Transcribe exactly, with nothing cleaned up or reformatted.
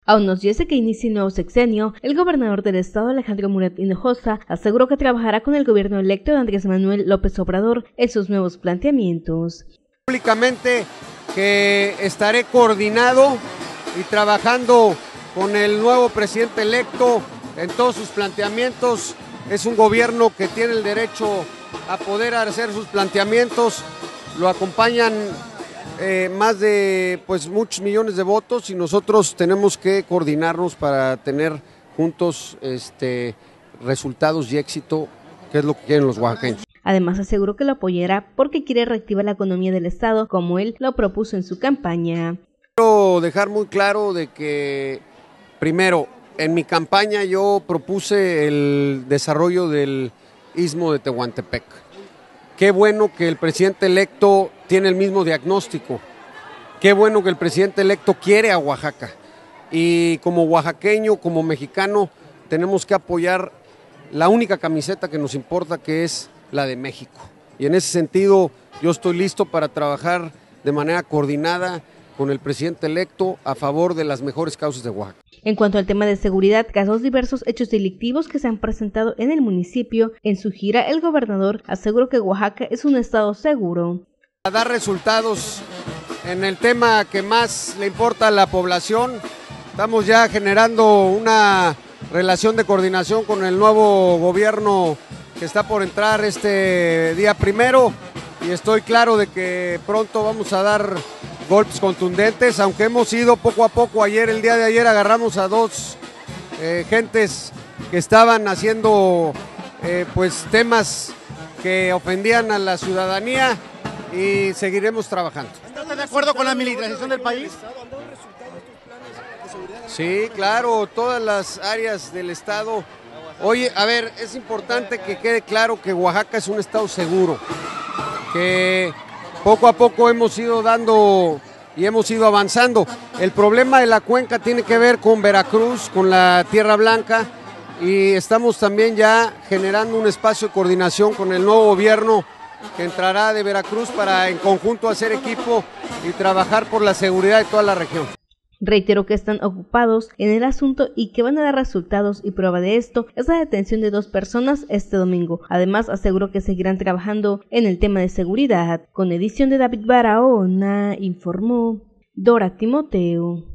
A unos días de que inicie el nuevo sexenio, el gobernador del estado, Alejandro Murat Hinojosa, aseguró que trabajará con el gobierno electo de Andrés Manuel López Obrador en sus nuevos planteamientos. Públicamente que estaré coordinado y trabajando con el nuevo presidente electo en todos sus planteamientos. Es un gobierno que tiene el derecho a poder hacer sus planteamientos, lo acompañan Eh, más de pues muchos millones de votos y nosotros tenemos que coordinarnos para tener juntos este, resultados y éxito, que es lo que quieren los oaxaqueños. Además aseguró que lo apoyará porque quiere reactivar la economía del estado como él lo propuso en su campaña. Quiero dejar muy claro de que primero en mi campaña yo propuse el desarrollo del istmo de Tehuantepec. Qué bueno que el presidente electo tiene el mismo diagnóstico. Qué bueno que el presidente electo quiere a Oaxaca. Y como oaxaqueño, como mexicano, tenemos que apoyar la única camiseta que nos importa, que es la de México. Y en ese sentido, yo estoy listo para trabajar de manera coordinada con el presidente electo a favor de las mejores causas de Oaxaca. En cuanto al tema de seguridad, casos diversos hechos delictivos que se han presentado en el municipio, en su gira el gobernador aseguró que Oaxaca es un estado seguro. A dar resultados en el tema que más le importa a la población, estamos ya generando una relación de coordinación con el nuevo gobierno que está por entrar este día primero y estoy claro de que pronto vamos a dar golpes contundentes, aunque hemos ido poco a poco. Ayer, el día de ayer, agarramos a dos eh, gentes que estaban haciendo eh, pues temas que ofendían a la ciudadanía y seguiremos trabajando. ¿Estás de acuerdo con la militarización del país? Sí, claro, todas las áreas del estado. Oye, a ver, es importante que quede claro que Oaxaca es un estado seguro, que poco a poco hemos ido dando y hemos ido avanzando. El problema de la cuenca tiene que ver con Veracruz, con la Tierra Blanca, y estamos también ya generando un espacio de coordinación con el nuevo gobierno que entrará de Veracruz para en conjunto hacer equipo y trabajar por la seguridad de toda la región. Reiteró que están ocupados en el asunto y que van a dar resultados, y prueba de esto es la detención de dos personas este domingo. Además aseguró que seguirán trabajando en el tema de seguridad. Con edición de David Barahona, informó Dora Timoteo.